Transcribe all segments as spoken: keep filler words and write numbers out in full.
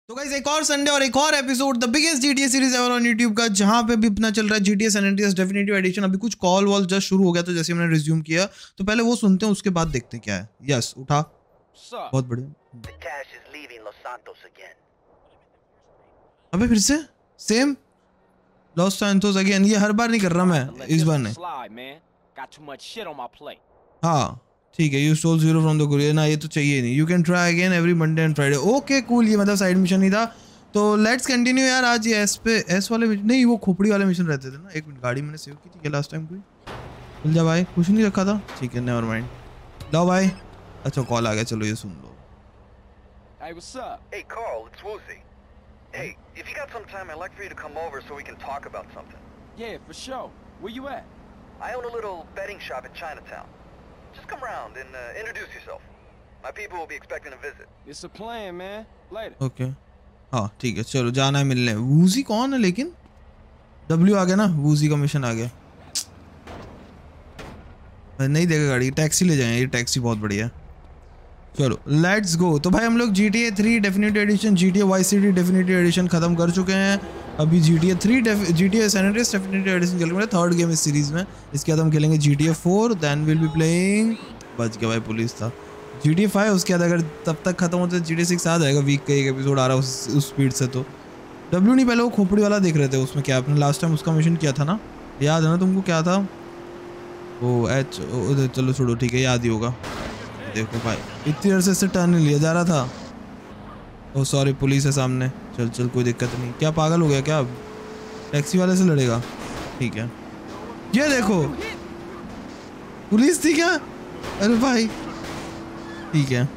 तो गाइस एक और संडे और एक और episode the biggest GTA series ever on YouTube का, जहां पे भी अपना चल रहा है GTA San Andreas definitive edition. अभी कुछ कॉल वॉल जस्ट शुरू हो गया, तो जैसे हमने रिज्यूम किया तो पहले वो सुनते हैं, उसके बाद देखते हैं क्या है। यस उठा, बहुत बढ़िया। अबे फिर से सेम लॉस सैंटोस अगेन। ये हर बार नहीं कर रहा मैं, इस बार नहीं। हाँ ठीक है, you stole zero from the courier ना, ये तो चाहिए नहीं। You can try again every Monday and Friday. Okay cool, ये मतलब साइड मिशन ही था। तो लेट्स कंटिन्यू यार। आज ये एस पे एस वाले मिशन नहीं, वो खोपड़ी वाले मिशन रहते थे ना। एक मिनट, गाड़ी मैंने सेव की थी क्या लास्ट टाइम? कोई मिल जा भाई, कुछ नहीं रखा था। ठीक है नेवर माइंड। लो भाई, अच्छा कॉल आ गया, चलो ये सुन लो। Hey, what's up? Hey, Carl, it's Woozy. Hey, if you got some time, I'd like for you to come over so we can talk about something. Yeah, for sure. Where you at? I own a little betting shop in Chinatown. Just come around and uh, introduce yourself. My people will be expecting a visit. It's a plan, man. Later. Okay. हाँ ठीक है, चलो जाना है मिलने। Woozi कौन है लेकिन? डब्ल्यू आ गया ना, वूजी का मिशन आ गया। मैं नहीं देगा गाड़ी, टैक्सी ले जाएंगे। ये टैक्सी बहुत बढ़िया है। चलो लेट्स गो। तो भाई हम लोग G T A three definitive edition, G T A vice city definitive edition खत्म कर चुके हैं। अभी G T A three G T A San Andreas definitive edition खेल रहे हैं, थर्ड गेम इस सीरीज में। इसके बाद हम खेलेंगे G T A four, then will be playing, बच गया भाई पुलिस था, जी टी ए फाइव। उसके बाद अगर तब तक खत्म होता है जी टी ए सिक्स आ जाएगा। वीक का एक एपिसोड आ रहा है उस उस स्पीड से। तो डब्ल्यू नहीं, पहले वो खोपड़ी वाला देख रहे थे, उसमें क्या आपने लास्ट टाइम उसका मिशन किया था ना, याद है ना तुमको? क्या था वो? एच, चलो छोड़ो, ठीक है याद ही होगा। देखो भाई इतनी देर से इससे टर्न नहीं लिया जा रहा था। ओ सॉरी, पुलिस है सामने। चल चल कोई दिक्कत नहीं। क्या पागल हो गया क्या? अब टैक्सी वाले से लड़ेगा? ठीक है, ये देखो पुलिस थी क्या? अरे भाई ठीक है,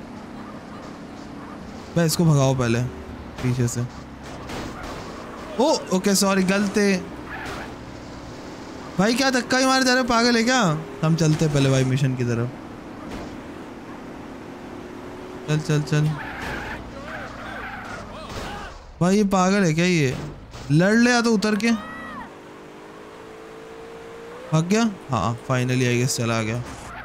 भाई इसको भगाओ पहले पीछे से। ओ ओके सॉरी, गलती भाई। क्या धक्का ही मारे जा रहे, पागल है क्या? हम चलते पहले भाई मिशन की तरफ। चल चल चल भाई, ये पागल है क्या? ये लड़ ले या तो उतर के भाग गया। हाँ फाइनली आई गेस चला गया।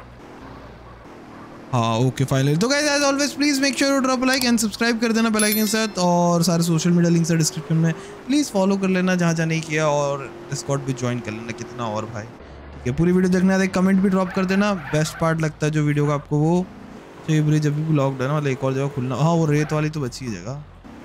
हाँ ओके फाइनली। तो guys as always please make sure to drop like and subscribe कर देना बेल आइकन के साथ, और सारे सोशल मीडिया लिंक्स है डिस्क्रिप्शन में, प्लीज फॉलो कर लेना जहाँ जहाँ नहीं किया, और डिस्कॉर्ड भी ज्वाइन कर लेना। कितना और भाई, ठीक है। पूरी वीडियो देखना है, कमेंट भी ड्रॉप कर देना। बेस्ट पार्ट लगता है जो वीडियो का आपको, वो ये ब्रिज अभी भी लॉक्ड है ना, मतलब एक और जगह खुलना। हाँ वो रेत वाली तो बची जगह।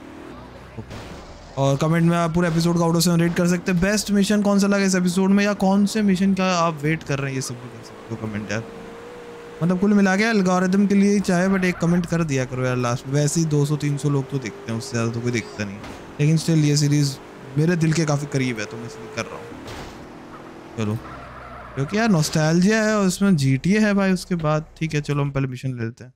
और कमेंट में आप पूरे एपिसोड का आउट से रेट कर सकते हैं। बेस्ट मिशन कौन सा लगा इस एपिसोड में, या कौन से मिशन का आप वेट कर रहे हैं, ये सब भी कर सकते हो कमेंट यार। मतलब कुल मिला के एल्गोरिथम के लिए ही चाहे, बट एक कमेंट कर दिया करो यार लास्ट में। वैसे ही दो सौ तीन सौ लोग तो देखते हैं, उससे ज़्यादा तो कोई देखता नहीं। लेकिन स्टिल ये सीरीज़ मेरे दिल के काफ़ी करीब है, तो मैं इसलिए कर रहा हूँ। चलो क्योंकि यार नॉस्टैल्जिया है और उसमें जी टी ए है भाई उसके बाद। ठीक है चलो हम पहले मिशन ले लेते हैं।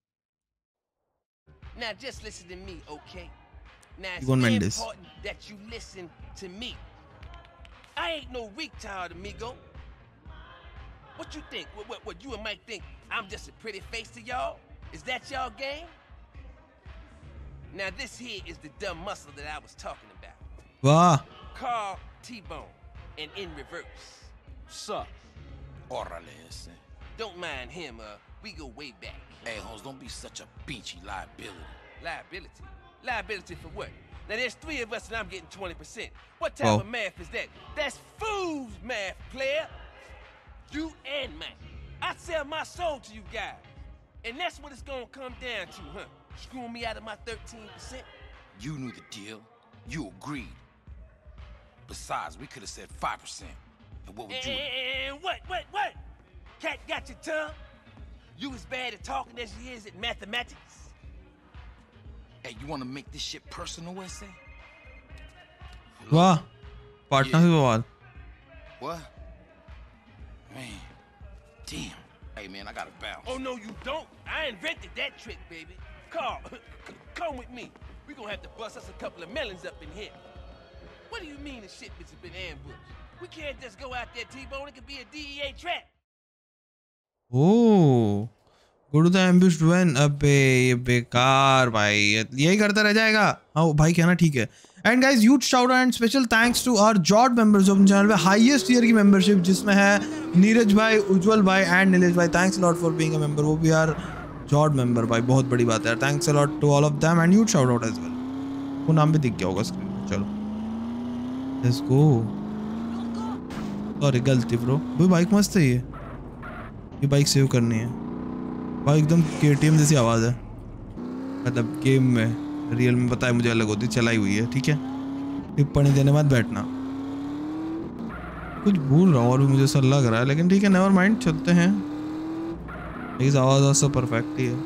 Now just listen to me, okay? Now it's Egon very Mendes. important that you listen to me. I ain't no retard, amigo. What you think? What, what, what you and Mike think? I'm just a pretty face to y'all? Is that y'all game? Now this here is the dumb muscle that I was talking about. वाह, Carl T-Bone, and in reverse. Sup? Orale ese. Don't mind him, uh, we go way back. Hey, Holmes, don't be such a beachy liability. Liability? Liability for what? Now there's three of us and I'm getting twenty percent. What type Oh. of math is that? That's fool's math, player. You and Mike. I sell my soul to you guys. And that's what it's gonna come down to, huh? Screwing me out of my thirteen percent? You knew the deal. You agreed. Besides, we could have said five percent. And what would you... And what, what, what? Cat got your tongue? You as bad at talking as he is at mathematics? Hey, you want to make this shit personal, S A? वाह, partner से बवाल। What? Man, damn. Hey, man, I gotta bounce. Oh, no, you don't. I invented that trick, baby. Carl, come with me. We're gonna have to bust us a couple of melons up in here. What do you mean the shipments have been ambushed? We can't just go out there, T-Bone. It could be a D E A trap. Oh, go to the ambushed when. अबे ये बेकार भाई, यही करता रह जाएगा। हाँ भाई कहना ठीक है। And guys huge shout out and special thanks to our जॉड मेंबर्स जो अपने चैनल पे हाईएस्ट ईयर की मेंबरशिप, जिसमें है नीरज भाई, उज्जवल भाई एंड नीलेश भाई। Thanks lot for being a member, वो भी यार जॉड मेंबर भाई, बहुत बड़ी बात है यार। Thanks a lot to all of them and huge shout out as well. आपको नाम भी दिख गया होगा स्क्रीन पे। चलो लेट्स गो। सॉरी गलती ब्रो। भाई बाइक मस्त है ये ये बाइक सेव करनी है भाई। एकदम केटीएम जैसी आवाज़ है, मतलब गेम में, रियल में पता है मुझे अलग होती, चलाई हुई है। ठीक है, टिप्पणी देने मत बैठना। कुछ भूल रहा हूँ और भी मुझे ऐसा लग रहा है, लेकिन ठीक है नेवर माइंड, चलते हैं। इस आवाज़ सब परफेक्ट ही है।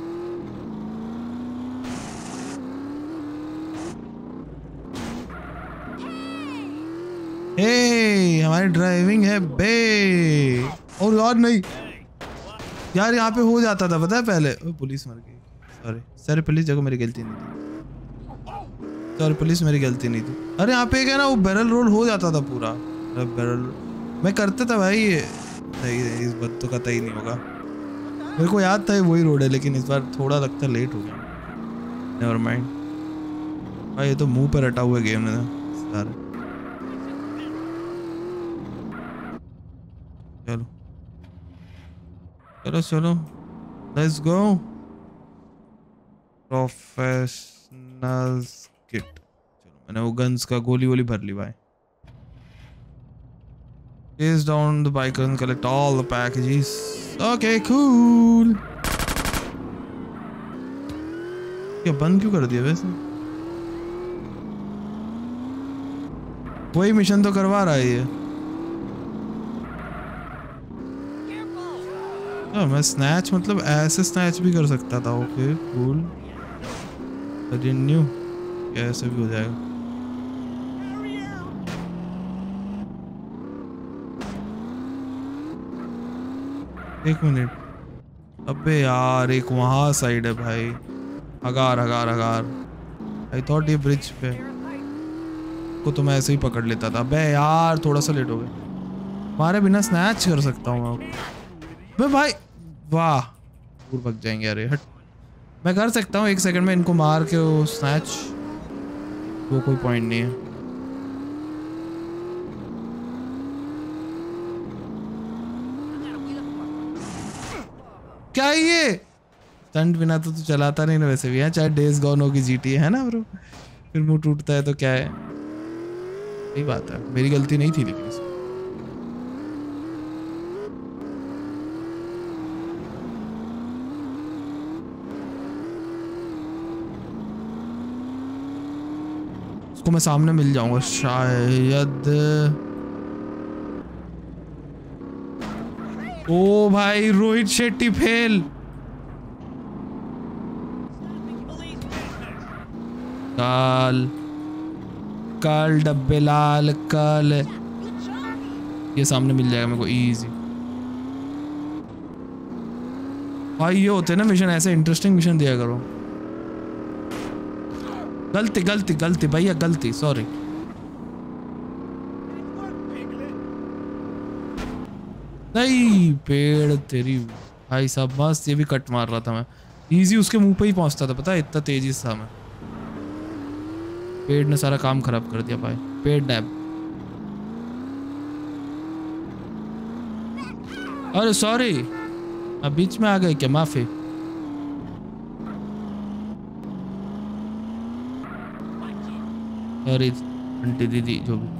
हे हमारी ड्राइविंग है बे। और यार नहीं यार, यहाँ पे हो जाता था पता है पहले। ओ, पुलिस मर गई। सॉरी सर पुलिस, देखो मेरी गलती नहीं थी। सॉरी पुलिस, मेरी गलती नहीं थी। अरे यहाँ पे क्या ना वो बैरल रोल हो जाता था पूरा। बैरल मैं करता था भाई। नहीं इस बार तो कतई नहीं होगा। मेरे को याद था वही रोड है, लेकिन इस बार थोड़ा लगता लेट हो गया। नेवर माइंड भाई, ये तो मुंह पे रटा हुआ गेम है सारे। चलो चलो चलो लेट्स गो। Professional kit. चलो मैंने वो गन्स का गोली वोली भर ली भाई। Chase down the biker and collect all the packages. Okay, cool. क्या बंद क्यों कर दिया वैसे? वही मिशन तो करवा रहा है ये। हाँ, मैं स्नैच मतलब ऐसे स्नैच भी कर सकता था। Okay cool. I didn't knew क्या ऐसे भी हो जाएगा। एक मिनट, अबे यार एक वहाँ साइड है भाई। हगार हगार हगार। आई थॉट ये ब्रिज पे को तो मैं ऐसे ही पकड़ लेता था। अबे यार थोड़ा सा लेट हो गया। मारे बिना स्नैच कर सकता हूँ मैं। बे भाई वाह, दूर भाग जाएंगे। अरे हट, मैं कर सकता हूँ एक सेकंड में इनको मार के वो स्नैच। वो कोई पॉइंट नहीं है। क्या ये स्टंट बिना तो तू चलाता नहीं ना वैसे भी है, चाहे डेज गॉन होगी जीटी है ना ब्रो। फिर मुंह टूटता है तो क्या है, सही बात है। मेरी गलती नहीं थी लेकिन इसमें। उसको मैं सामने मिल जाऊंगा शायद। ओ भाई रोहित शेट्टी फेल। काल काल डब्बे लाल काल। ये सामने मिल जाएगा मेरे को इजी। भाई ये होते ना मिशन, ऐसे इंटरेस्टिंग मिशन दिया करो। गलती गलती गलती भैया गलती, सॉरी। नहीं पेड़ तेरी भाई साहब मस्त। ये भी कट मार रहा था मैं इजी, उसके मुंह पे ही पहुंचता था पता है, इतना तेजी से था मैं। पेड़ ने सारा काम खराब कर दिया भाई। पेड़ डैब। अरे सॉरी, अब बीच में आ गए क्या, माफी। अरे आंटी दीदी जो भी।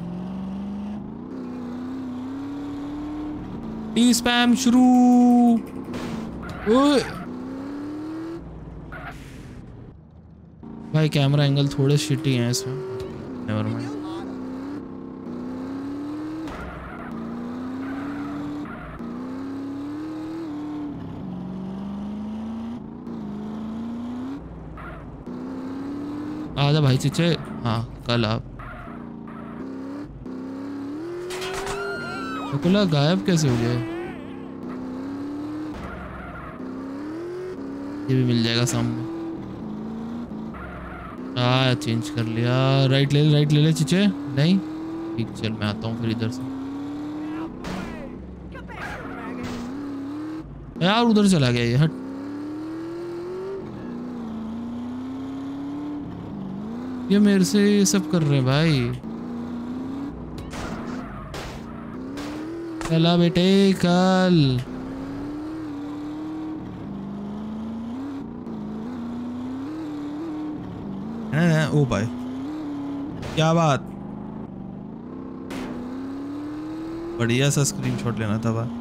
टी स्पैम शुरू। ओए भाई कैमरा एंगल थोड़े शिटी हैं इसमें। Never mind. आजा भाई चिचे। हाँ कल आप तो गायब कैसे हो गए। ये भी मिल जाएगा सामने। आ चेंज कर लिया। राइट ले ले राइट ले ले चिचे। नहीं ठीक, चल मैं आता हूँ फिर इधर से। यार उधर चला गया ये, हट। ये मेरे से ये सब कर रहे हैं भाई। चला बेटे कल। ओ भाई क्या बात, बढ़िया सा स्क्रीनशॉट लेना था भाई।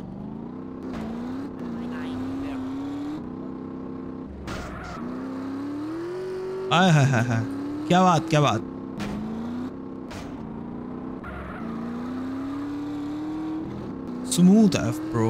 आय हाय हाय हाय, क्या बात क्या बात। Smooth F bro.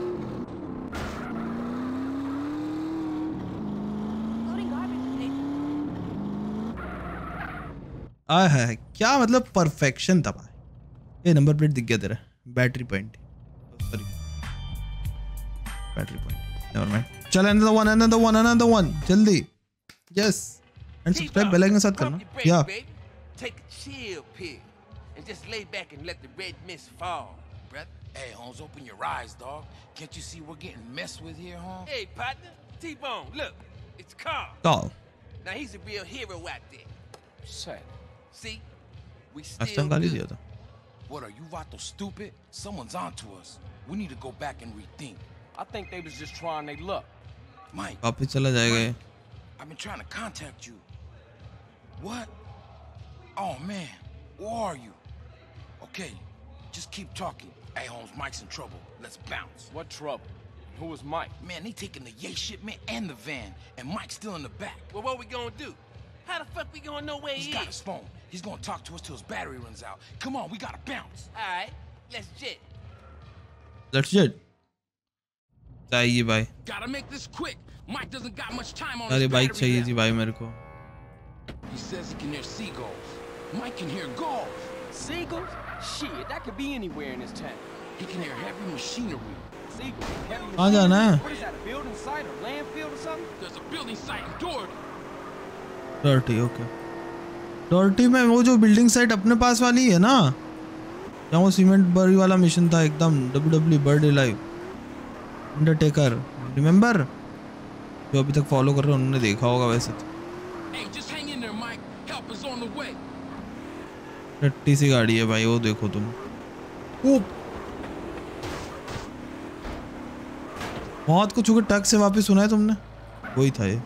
आय हाय, क्या मतलब परफेक्शन था भाई। ये नंबर प्लेट दिख गया तेरा, battery point, sorry battery point, never mind. चल another one another one another one जल्दी। Yes and subscribe bell icon के साथ करना। या take a chill pill and just lay back and let the red mist fall, brother. Hey, Holmes, open your eyes, dog. Can't you see we're getting messed with here, Holmes? Hey, partner, T-Bone, look, it's Carl. Carl. Now he's a real hero out there. Sad. See, we आज still गाली good. दिया था। What, are you Vato stupid? Someone's onto us. We need to go back and rethink. I think they was just trying their luck. Mike. वापस चला जाएगा। I've been trying to contact you. What? Oh man, where are you? Okay, just keep talking. Hey Holmes, Mike's in trouble. Let's bounce. What trouble? Who was Mike? Man, they taking the yay shipment and the van, and Mike's still in the back. Well, what we gonna do? How the fuck we gonna know where He's he got is? his phone. He's gonna talk to us till his battery runs out. Come on, we gotta bounce. All right, let's jet. Let's jet. चाहिए भाई। Gotta make this quick. Mike doesn't got much time on अरे his bike battery चाहिए left. थी भाई मेरे को। He says he can hear seagulls. Mike can hear gulls. Seagulls? Shit, that could be anywhere in this town. He can hear heavy machinery. Seagulls, heavy कहाँ जाना है? What is that, a building site or landfill or something? There's a building site in Doherty. Doherty, okay. Doherty में वो जो building site अपने पास वाली है ना, जहाँ वो सीमेंट बरी वाला मिशन था एकदम W W bird live Undertaker, remember? जो अभी तक फॉलो कर रहे हैं उन्होंने देखा होगा वैसे तो। Hey, just hang in there, Mike. Help is on the way. टट्टी सी गाड़ी है भाई, वो देखो तुम। ओ मौत को चुके टक से वापस सुना है तुमने? वही था ये।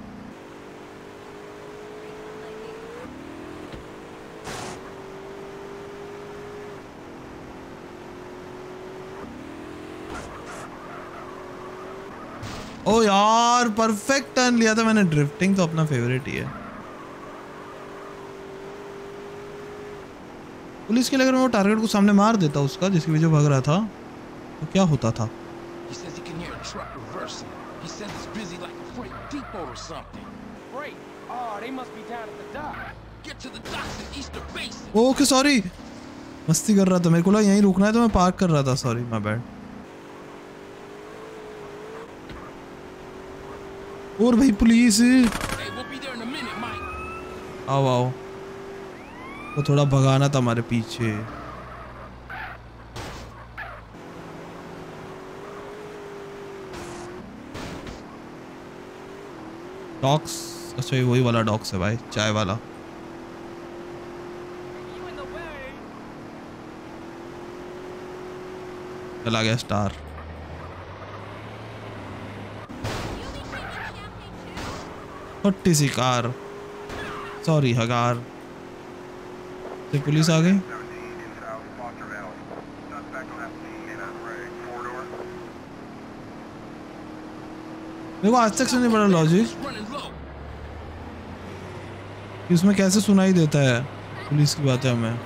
ओ यार परफेक्ट टर्न लिया था मैंने। ड्रिफ्टिंग तो अपना फेवरेट ही है। पुलिस के लिए अगर मैं वो टारगेट को सामने मार देता उसका जिसकी वजह भाग रहा था तो क्या होता था? He says he can hear a truck reversing. He says it's busy like a freight depot or something. Great. Oh, they must be down at the dock. Get to the docks in Easter Basin. Okay sorry, मस्ती कर रहा था, मेरे को लगा यहीं रुकना है तो मैं पार्क कर रहा था। Sorry my bad. और भाई police. Hey, we'll be there in a minute, Mike. आओ आओ, वो थोड़ा भगाना था हमारे पीछे। डॉक्स, अच्छा ये वही वाला डॉक्स है भाई, चाय वाला। चला गया स्टार। छोटी सी कार, सॉरी हगार। तो पुलिस आ गई। मेरे को आज तक से नहीं पड़ा लॉजिक कि उसमें कैसे सुनाई देता है पुलिस की बातें हमें।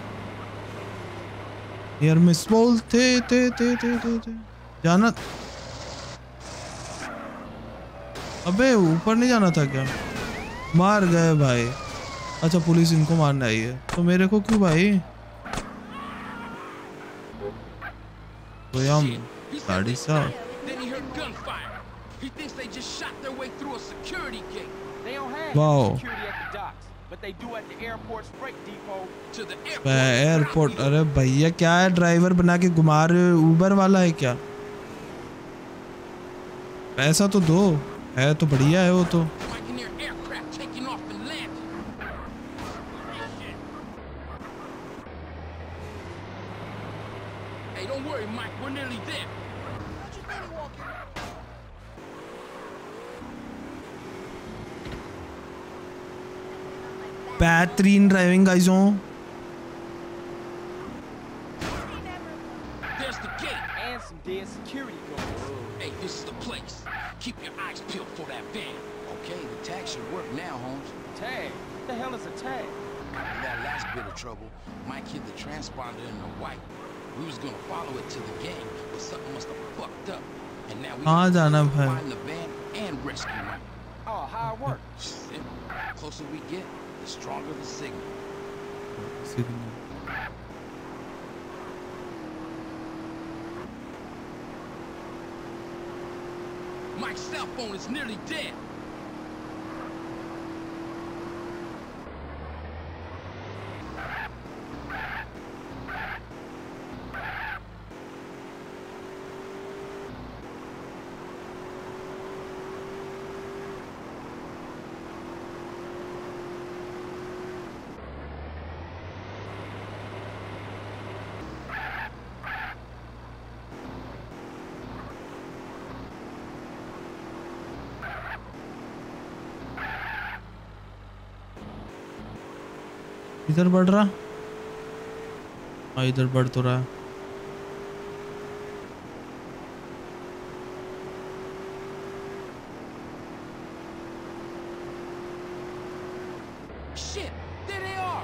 यार मिस बोल थे थे थे थे थे थे जाना। अबे ऊपर नहीं जाना था क्या? मार गए भाई। अच्छा पुलिस इनको मारने आई है तो मेरे को क्यों भाई? तो हम साड़ी साहब He thinks they just shot their way through a security gate. They don't have Wow. security at the docks, but they do at the airport's freight depot. To the airport. Airport. अरे भैया क्या है, driver बना के घुमा रहे हो? उबर वाला है क्या? पैसा तो दो, है तो बढ़िया है वो तो। I can hear aircraft taking off and landing. Hey, don't worry, Mike. We're nearly there. बेहतरीन ड्राइविंग गाइजों, hell is a tag? After that last bit of trouble, Mike hid the transponder in the white. We was gonna follow it to the gang, but something must have fucked up. And now we हाँ जाना gotta भाई. find the van and rescue Mike. Oh, how it works? The closer we get, the stronger the signal. Signal. Mike's cell phone is nearly dead. इधर बढ़ रहा. हाँ इधर बढ़ तो रहा है. Shit, there they are.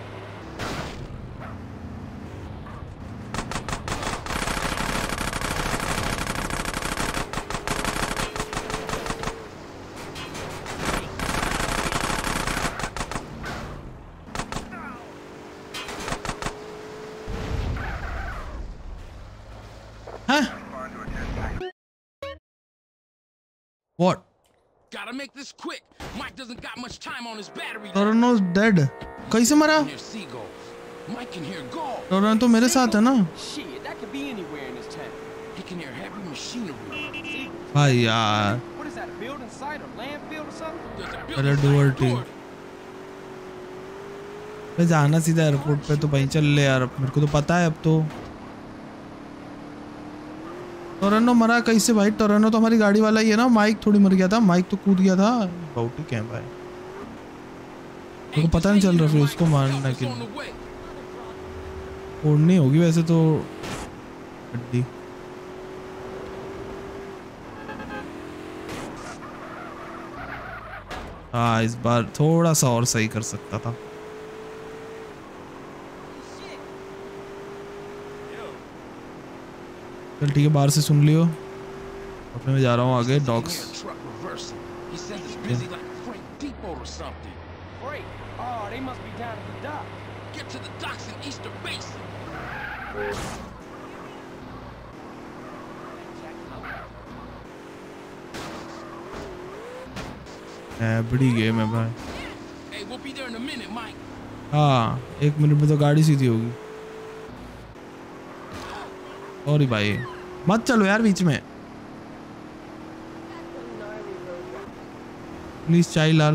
What? Gotta make this quick. Mike doesn't got much time on his battery. Torano's dead. कैसे मरा? Near seagulls. Mike can hear gulls. Torano तो मेरे साथ है ना. Shit, that could be anywhere in this town. He can hear heavy machinery. भाई यार. What is that, a building site or landfill or something? There's a पहले building door site टी. door. मैं जाना सीधा एयरपोर्ट पे तो वहीं चल ले यार. मेरे को तो पता है अब तो. टोरेनो मरा कैसे भाई? टोरेनो तो हमारी गाड़ी वाला ही है ना. माइक थोड़ी मर गया था. माइक तो कूद गया था. बहुत ही क्या भाई. मेरे को पता नहीं चल रहा फिर उसको मारना कि फोड़नी होगी वैसे तो हड्डी. हाँ इस बार थोड़ा सा और सही कर सकता था. चल ठीक है बाहर से सुन लियो. अपने में जा रहा हूँ आगे. Dogs Oh, they must be down at the dock. Get to the docks in Easter Basin. बड़ी गेम है भाई. Hey, we'll be there in a minute, Mike. हाँ एक मिनट में तो गाड़ी सीधी होगी. सॉरी भाई मत चलो यार बीच में. प्लीज चाय लाल.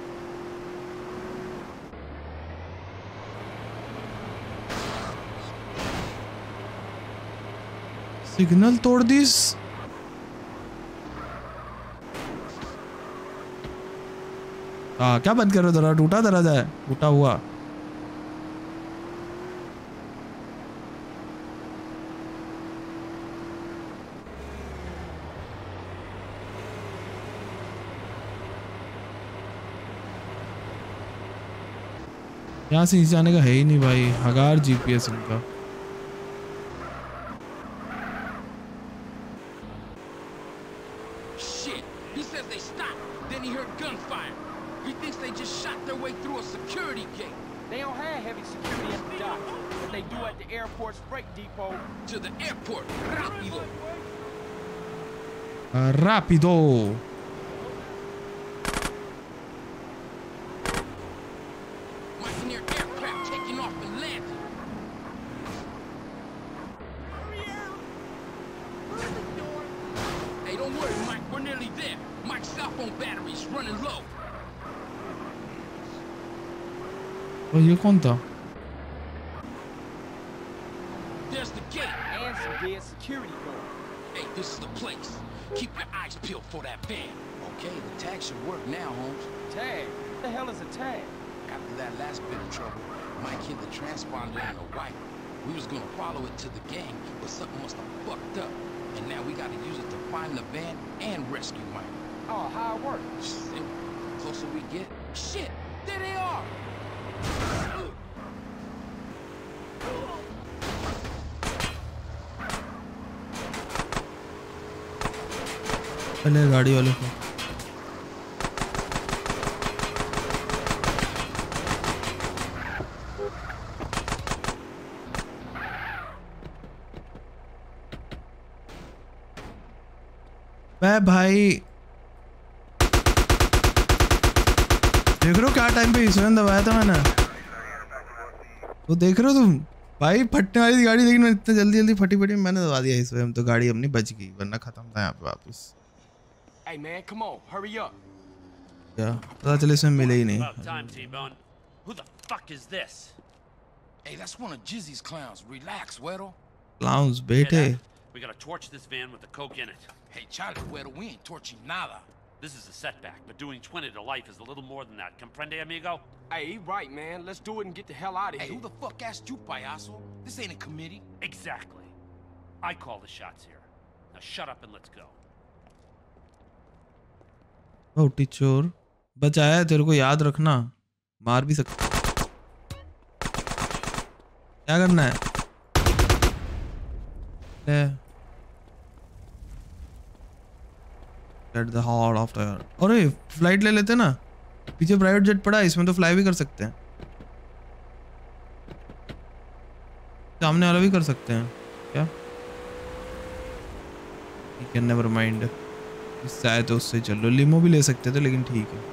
सिग्नल तोड़ दिस. हाँ क्या बंद कर रहे हो? दरवाजा टूटा. दरवाजा है टूटा हुआ. यहाँ से नीचे आने का है ही नहीं भाई. हगार जीपीएस इनका. Shit, he says they stopped. Then he heard gunfire. He thinks they just shot their way through a security gate. They don't have heavy security at the dock, but they do at the airport's freight depot. To the airport, rápido. Uh, rápido. Oh, ये कौन था? There's the gate and some dead security guards. Hey, this is the place. Keep your eyes peeled for that van. Okay, the tag should work now, Holmes. Tag? What the hell is a tag? After that last bit of trouble, Mike hid the transponder in the white. We was gonna follow it to the gang, but something must have fucked up. And now we gotta use it to find the van and rescue Mike. Oh, how it works? The closer we get, shit, There they are. पहले गाड़ी वाले को मैं भाई देख रहे हो क्या टाइम पे इसमें दबाया था मैंने, वो देख रहे हो तुम भाई फटने वाली थी गाड़ी, लेकिन इतना जल्दी जल्दी फटी फटी मैंने दबा दिया इसमें, तो गाड़ी अपनी बच गई वरना खत्म था यहाँ पे वापस। Hey man, come on, hurry up. क्या पता चले इसमें मिले ही नहीं। Who the fuck is this? Hey, that's one of Jizzy's clowns. Relax, Weddle. Clowns, बेटे। We gotta torch this van with the coke in it. Hey, Charlie, Weddle, we ain't torching nada. This is a setback, but doing twenty to life is a little more than that. Comprende, amigo? Hey, he right, man. Let's do it and get the hell out of Hey, here. who the fuck asked you, payaso? This ain't a committee. Exactly. I call the shots here. Now shut up and let's go. ओ teacher बचाया है तेरे को, याद रखना मार भी सकता। क्या करना है? Get the hell off the air. अरे फ्लाइट ले लेते ना, पीछे प्राइवेट जेट पड़ा है, इसमें तो फ्लाई भी कर सकते हैं, सामने वाला भी कर सकते हैं क्या? ठीक है, नेवर माइंड, इससे आए तो उससे चलो, लिमो भी ले सकते थे लेकिन ठीक है।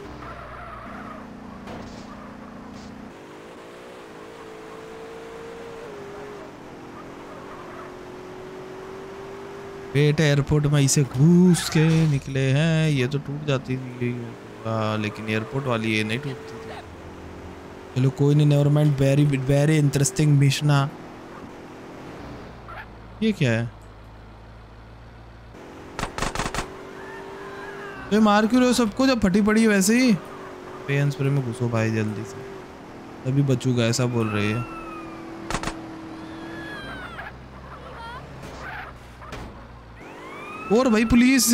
बेटे एयरपोर्ट में इसे घुस के निकले हैं, ये तो टूट जाती थी आ, लेकिन एयरपोर्ट वाली ये नहीं टूटती थी। चलो कोई नहीं, never mind, very very interesting मिशना। ये क्या है? तो मार क्यों रहे हो सबको जब फटी पड़ी है वैसे ही? पेन स्प्रे में घुसो भाई जल्दी से, तभी बचूगा, ऐसा बोल रही है। और भाई पुलिस,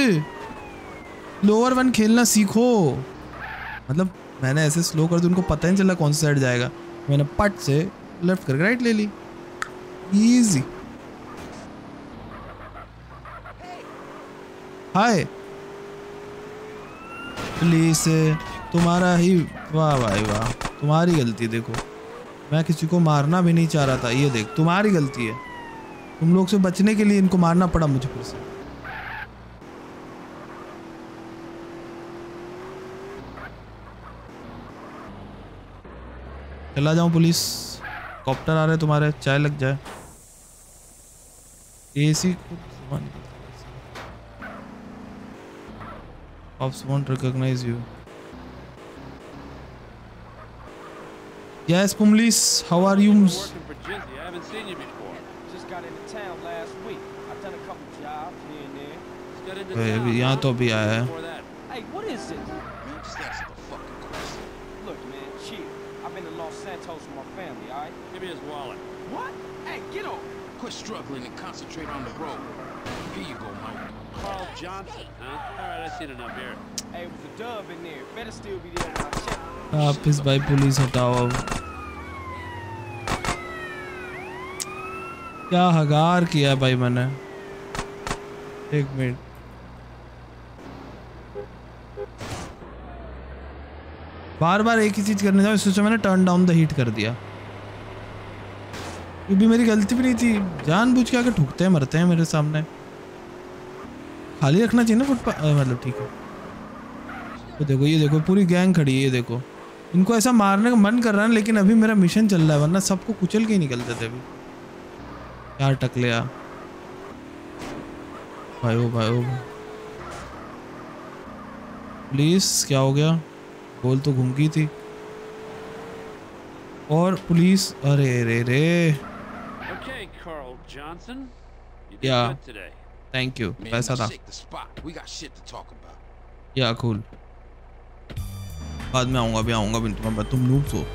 लोअर वन खेलना सीखो। मतलब मैंने ऐसे स्लो कर दिया, उनको पता ही नहीं चला कौन सी साइड जाएगा, मैंने पट से लेफ्ट करके राइट ले ली, इजी। हाय पुलिस, तुम्हारा ही, वाह भाई वाह, तुम्हारी गलती। देखो मैं किसी को मारना भी नहीं चाह रहा था, ये देख तुम्हारी गलती है, तुम लोग से बचने के लिए इनको मारना पड़ा मुझे फिर से। चला जाऊं पुलिस, कॉप्टर आ रहे तुम्हारे, चाय लग जाए। एसी Cops won't recognize you. Yes, police. How are you? Working for Jizzy. I haven't seen you before. Just got into town last week. I've done a couple jobs here and there. Just got into town. यहाँ तो भी आया है। Hey, what is this? Man, just answer the fucking question. Look, man, chill. I've been to Los Santos with my family, all right? Give me his wallet. What? Hey, get on. Quit struggling and concentrate on the road. Here you go, Mike. Carl Johnson, huh? All right, I've seen enough here. Hey, it was a dub in there. Better still be there when I check. आप इस भाई police हटाओ अब। क्या हगार किया भाई मैंने। एक मिनट, बार बार एक ही चीज करने जाओ, इससे मैंने टर्न डाउन द हीट कर दिया। ये भी मेरी गलती भी नहीं थी, जानबूझ के आके ठुकते हैं, मरते हैं मेरे सामने। खाली रखना चाहिए ना फुटपाथ, मतलब ठीक है। तो देखो ये देखो पूरी गैंग खड़ी है, ये देखो इनको ऐसा मारने का मन कर रहा है, लेकिन अभी मेरा मिशन चल रहा है, वरना सबको कुचल के ही निकलते थे अभी। यार टक लिया भाई, ओ भाई ओ पुलिस, क्या हो गया? गोल तो घूम गई थी। और पुलिस, अरे रे रे। Okay, Carl Johnson. You did Yeah. good today. Thank you, Man, पैसा now था। shake the spot. We got shit to talk about. या कूल, बाद में आऊंगा, अभी आऊंगा भी तुम्हारे, तुम नूब्स हो।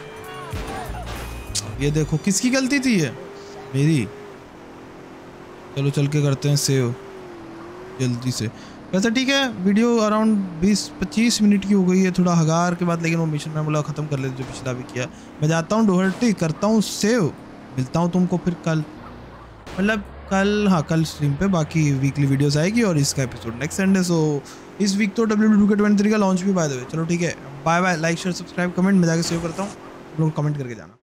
ये देखो किसकी गलती थी ये? मेरी। चलो चल के करते हैं सेव, जल्दी से। वैसे ठीक है, वीडियो अराउंड बीस पच्चीस मिनट की हो गई है, थोड़ा हगार के बाद, लेकिन वो मिशन मैं बोला ख़त्म कर लेते जो पिछला भी किया। मैं जाता हूँ डोहर्टी, करता हूँ सेव, मिलता हूँ तुमको फिर कल, मतलब कल, हाँ कल स्ट्रीम पे। बाकी वीकली वीडियोस आएगी और इसका एपिसोड नेक्स्ट संडे। सो इस वीक तो W W two K twenty three का लॉन्च भी बाय द वे। चलो ठीक है, bye bye, like share subscribe comment, मैं जाके सेव करता हूँ, लोग कमेंट करके जाना।